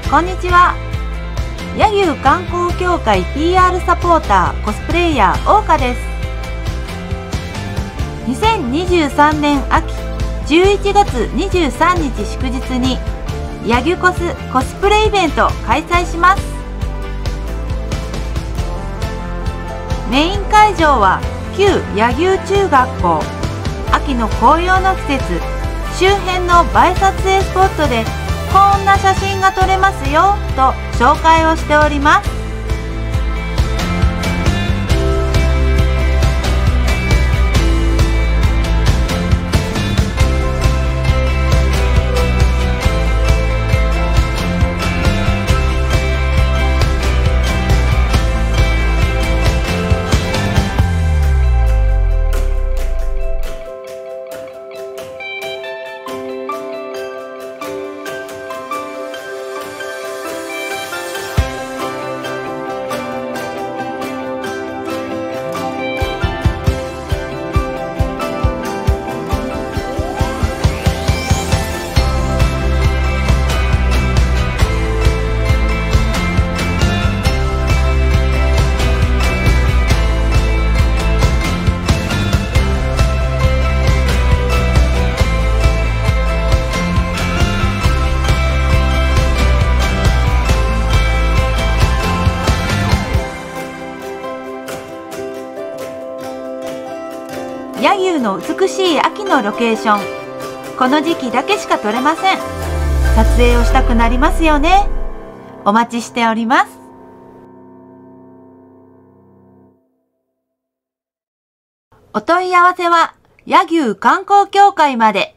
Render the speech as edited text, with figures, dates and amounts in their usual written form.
こんにちは。柳生観光協会 PR サポーターコスプレイヤー大花です。2023年秋11月23日祝日に柳生コスプレイベントを開催します。メイン会場は旧柳生中学校。秋の紅葉の季節、周辺の映え撮影スポットでこんな写真が撮れますよと紹介をしております。柳生の美しい秋のロケーション、この時期だけしか撮れません。撮影をしたくなりますよね。お待ちしております。お問い合わせは柳生観光協会まで。